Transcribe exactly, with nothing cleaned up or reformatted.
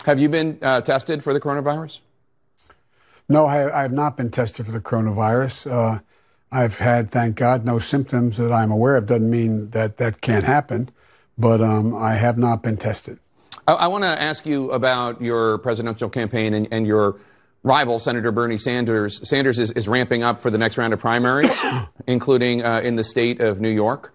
Have you been uh, tested for the coronavirus? No, I, I have not been tested for the coronavirus. Uh, I've had, thank God, no symptoms that I'm aware of. Doesn't mean that that can't happen, but um, I have not been tested. I, I want to ask you about your presidential campaign and, and your rival, Senator Bernie Sanders. Sanders is, is ramping up for the next round of primaries, including uh, in the state of New York.